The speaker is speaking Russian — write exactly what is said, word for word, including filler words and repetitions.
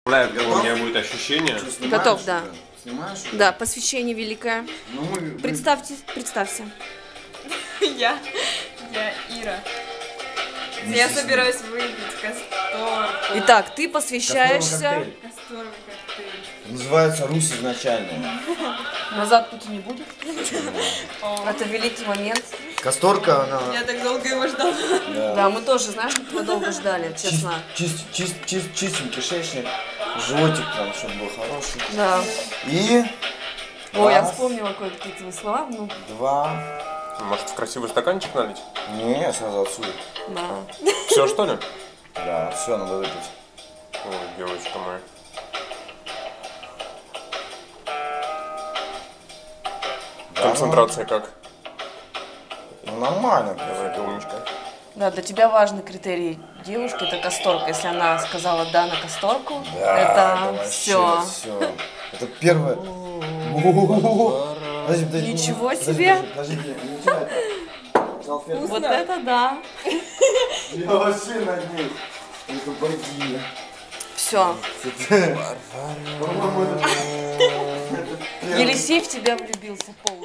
Какое у меня будет ощущение. Готов, да. Снимаешь? Да, посвящение великое. Ну, мы... Представьте, представься. Я, я Ира. Я собираюсь выпить касторку. Итак, ты посвящаешься... Касторовый коктейль. Называется Русь изначальная. Назад пути не будет. Это великий момент. Касторка, она... Я так долго его ждала. Да, мы тоже, знаешь, мы его долго ждали, честно. Чист, чист, чист, чистенький кишечник, животик прям, чтобы был хороший. Да. И... Ой, я раз, вспомнила кое-какие твои слова. Ну, два... Может, в красивый стаканчик налить? Не, сразу отсюда. да. Все, что ли? Да, все, надо выпить. Ой, девочка моя. Да, Концентрация как? Ну, нормально. Давай, ты умничка. Да, для тебя важный критерий девушки — это касторка. Если она сказала «да» на касторку, Да, это вообще все. всё. Это первое. Подожди, подожди, Ничего подожди, себе. Подожди, подожди, не тяни это. Салфетку. Вот это да. Я вообще над ней. Это богиня. Все. По-моему, это... Елисей в тебя влюбился полностью.